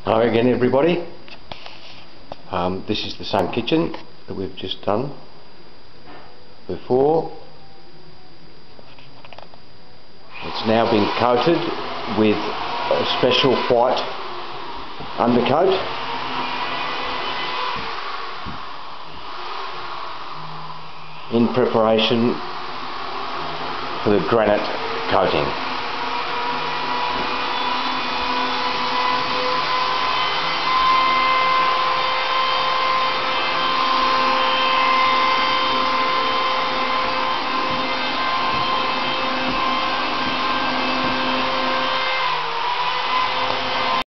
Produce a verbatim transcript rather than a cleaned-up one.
Hi again everybody. Um, this is the same kitchen that we've just done before. It's now been coated with a special white undercoat. In preparation for the granite coating.